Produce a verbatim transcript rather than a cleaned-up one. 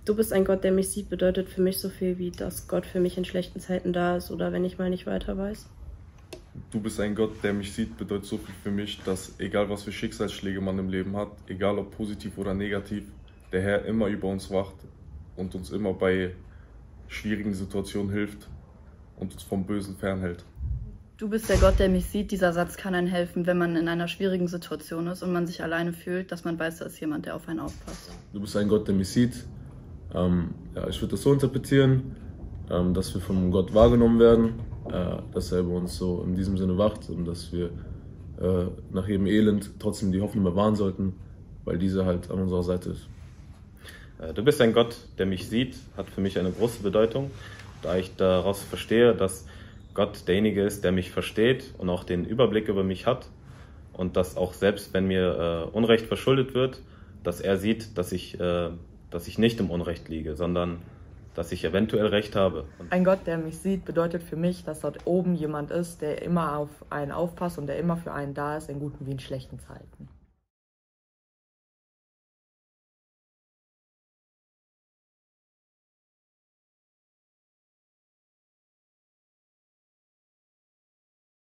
Du bist ein Gott, der mich sieht, bedeutet für mich so viel wie, dass Gott für mich in schlechten Zeiten da ist oder wenn ich mal nicht weiter weiß. Du bist ein Gott, der mich sieht, bedeutet so viel für mich, dass egal was für Schicksalsschläge man im Leben hat, egal ob positiv oder negativ, der Herr immer über uns wacht und uns immer bei schwierigen Situationen hilft und uns vom Bösen fernhält. Du bist der Gott, der mich sieht. Dieser Satz kann einem helfen, wenn man in einer schwierigen Situation ist und man sich alleine fühlt, dass man weiß, da ist jemand, der auf einen aufpasst. Du bist ein Gott, der mich sieht. Ähm, ja, ich würde das so interpretieren, ähm, dass wir von Gott wahrgenommen werden, äh, dass er über uns so in diesem Sinne wacht und dass wir äh, nach jedem Elend trotzdem die Hoffnung bewahren sollten, weil diese halt an unserer Seite ist. Du bist ein Gott, der mich sieht, hat für mich eine große Bedeutung, da ich daraus verstehe, dass Gott derjenige ist, der mich versteht und auch den Überblick über mich hat und dass auch selbst, wenn mir äh, Unrecht verschuldet wird, dass er sieht, dass ich, äh, dass ich nicht im Unrecht liege, sondern dass ich eventuell Recht habe. Und ein Gott, der mich sieht, bedeutet für mich, dass dort oben jemand ist, der immer auf einen aufpasst und der immer für einen da ist, in guten wie in schlechten Zeiten.